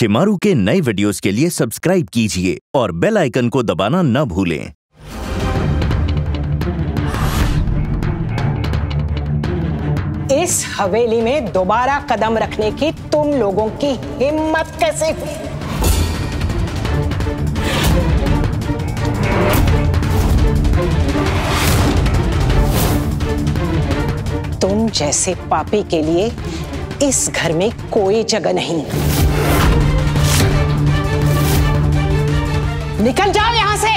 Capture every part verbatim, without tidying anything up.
शिमारू के नए वीडियोस के लिए सब्सक्राइब कीजिए और बेल आइकन को दबाना न भूलें। इस हवेली में दोबारा कदम रखने की तुम लोगों की हिम्मत कैसे हुई? तुम जैसे पापी के लिए इस घर में कोई जगह नहीं। निकल जाओ यहां से।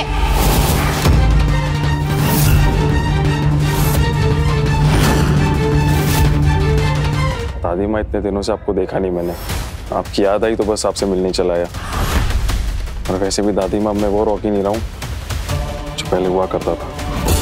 दादी माँ, इतने दिनों से आपको देखा नहीं मैंने। आपकी याद आई तो बस आपसे मिलने चला आया। और वैसे भी दादी माँ, मैं वो रॉकी नहीं रहा हूँ जो पहले हुआ करता था।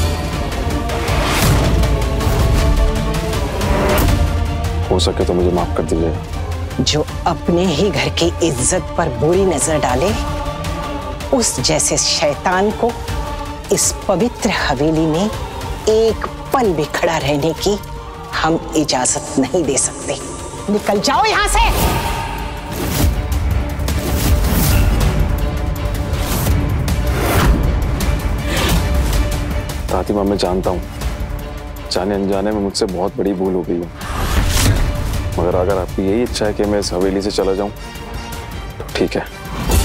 हो सके तो मुझे माफ कर दीजिएगा। जो अपने ही घर की इज्जत पर बुरी नजर डाले, उस जैसे शैतान को इस पवित्र हवेली में एक पल भी खड़ा रहने की हम इजाजत नहीं दे सकते। निकल जाओ यहां से। दादी माँ, मैं जानता हूँ जाने अनजाने में मुझसे बहुत बड़ी भूल हो गई है, मगर अगर आपकी यही इच्छा है कि मैं इस हवेली से चला जाऊं तो ठीक है।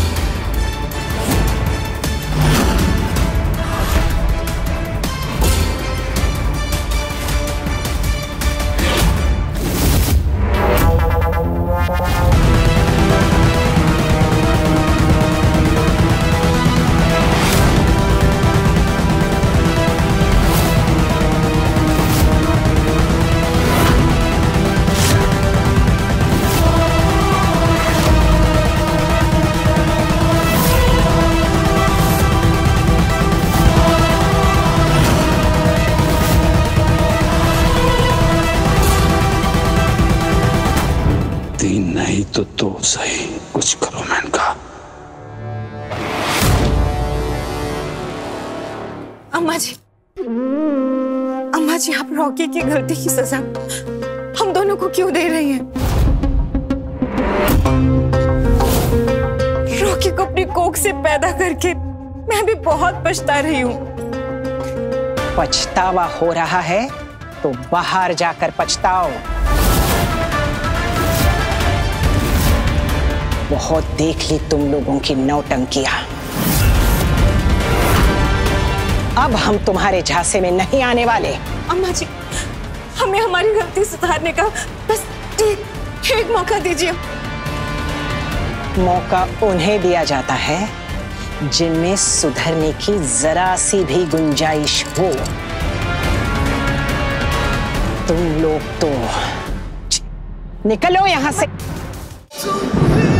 तीन नहीं तो दो सही, कुछ करो मैंने कहा। अम्मा जी, अम्मा जी, आप रॉकी की गलती की सजा हम दोनों को क्यों दे रही हैं? रॉकी को अपनी कोख से पैदा करके मैं भी बहुत पछता रही हूँ। पछतावा हो रहा है तो बाहर जाकर पछताओ। बहुत देख ली तुम लोगों की नौटंकियां। अब हम तुम्हारे झांसे में नहीं आने वाले। अम्मा जी, हमें हमारी गलती सुधारने का बस एक, एक मौका दीजिए। मौका उन्हें दिया जाता है जिनमें सुधरने की जरा सी भी गुंजाइश हो। तुम लोग तो निकलो यहां से।